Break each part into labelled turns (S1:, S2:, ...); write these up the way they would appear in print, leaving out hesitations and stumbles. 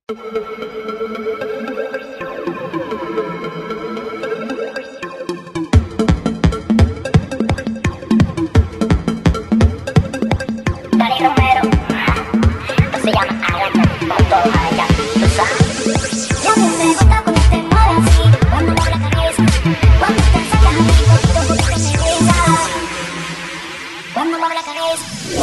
S1: Dani Romero, esto se llama Agarra con todo allá, tú sabes. Ya me gusta cuando te mueves así, cuando mueves la cabeza, cuando te sacas a mí, poquito a poquito me besa, cuando mueves la cabeza.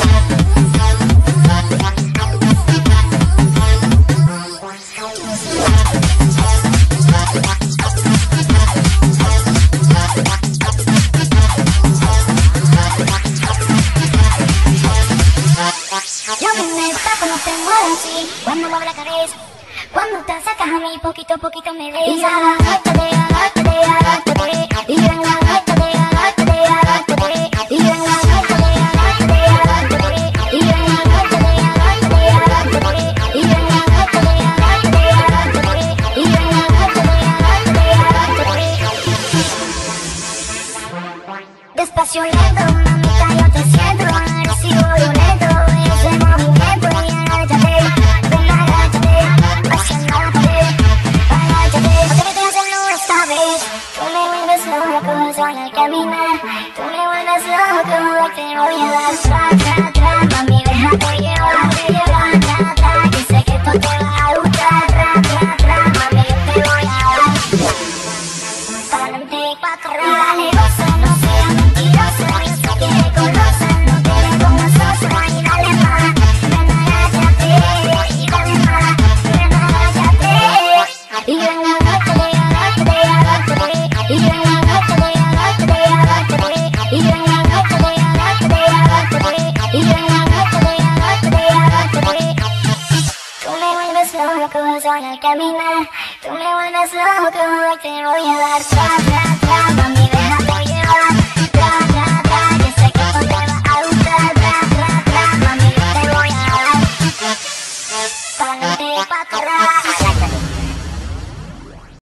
S1: Ya me gusta cuando te mueves así, cuando mueves la cabeza, cuando te sacas a mí, poquito a poquito me besa. Y agáchate, agáchate, agáchate, y ven, agáchate, agáchate, agáchate, y ven, agáchate, agáchate, agáchate, y ven, agáchate, agáchate, agáchate, y ven, agáchate, agáchate, agáchate, y ven, agáchate, agáchate, agáchate. Despacio lento, mamita, yo te siento, agresivo violento, ese movimiento, y agáchate, ven, agáchate, hacia adelante, agáchate. No te metas en lo esta vez, tú me vuelves loco, soy al caminar, tú me vuelves loco, te voy a dar tra, tra, tra, mami, déjate llevar, tra, tra, que sé que esto te va a gustar, tra, tra, tra, mami, yo te voy a dar, pa'lante y pa' atrás, dale, goza, no seas mentirosa, yo sé que eres golosa, no te ves como sosa, y dale más, ven, agáchate, y dale más, ven, agáchate, y ven, agáchate, agáchate, agáchate, y ven, agáchate, agáchate, agáchate, y ven, agáchate, agáchate, agáchate, y ven, agáchate, agáchate, agáchate. Tú me vuelves loco, soy al caminar, tú me vuelves loco, te voy a dar tra, tra, tra, mami, déjate llevar, tra, tra, tra, que sé que esto te va a gustar, tra, tra, tra, mami, yo te voy a dar, pa'lante y pa' atrás.